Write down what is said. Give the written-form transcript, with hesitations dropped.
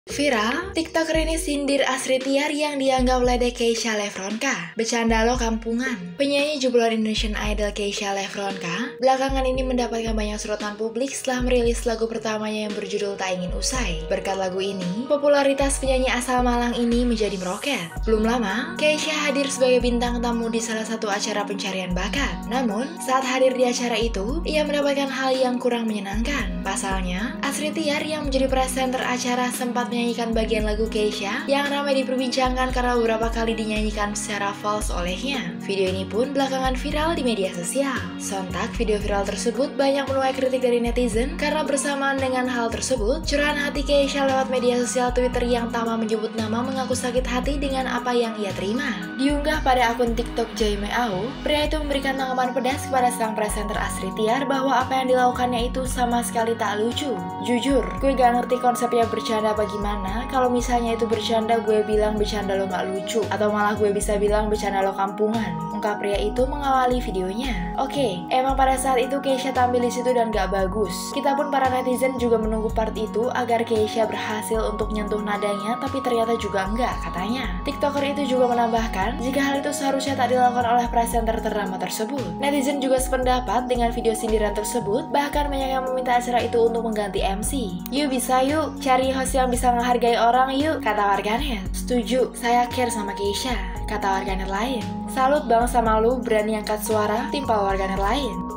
Viral, TikToker ini sindir Astrid Tiar yang dianggap ledek Keisha Lefronka. Bercanda lo kampungan. Penyanyi jebolan Indonesian Idol Keisha Lefronka belakangan ini mendapatkan banyak sorotan publik setelah merilis lagu pertamanya yang berjudul Tak Ingin Usai. Berkat lagu ini, popularitas penyanyi asal Malang ini menjadi meroket. Belum lama, Keisha hadir sebagai bintang tamu di salah satu acara pencarian bakat. Namun, saat hadir di acara itu, ia mendapatkan hal yang kurang menyenangkan. Pasalnya, Astrid Tiar yang menjadi presenter acara sempat menyanyikan bagian lagu Keisha yang ramai diperbincangkan karena beberapa kali dinyanyikan secara false olehnya. Video ini pun belakangan viral di media sosial. Sontak video viral tersebut banyak menuai kritik dari netizen karena bersamaan dengan hal tersebut, curahan hati Keisha lewat media sosial Twitter yang tanpa menyebut nama mengaku sakit hati dengan apa yang ia terima. Diunggah pada akun TikTok Jaime Au, pria itu memberikan tanggapan pedas kepada sang presenter Astrid Tiar bahwa apa yang dilakukannya itu sama sekali tak lucu. Jujur, gue gak ngerti konsepnya bercanda bagaimana. Kalau misalnya itu bercanda, gue bilang bercanda lo gak lucu, atau malah gue bisa bilang bercanda lo kampungan, ungkap pria itu mengawali videonya. Oke, emang pada saat itu Keisha tampil di situ dan gak bagus. Kita pun para netizen juga menunggu part itu agar Keisha berhasil untuk nyentuh nadanya, tapi ternyata juga enggak, katanya. TikToker itu juga menambahkan, jika hal itu seharusnya tak dilakukan oleh presenter ternama tersebut. Netizen juga sependapat dengan video sindiran tersebut, bahkan banyak yang meminta acara itu untuk mengganti MC. Yuk bisa yuk, cari host yang bisa menghargai orang yuk, kata warganet. Setuju, saya care sama Keisha, kata warganet lain. Salut bang sama lu berani angkat suara, timpal warganet lain.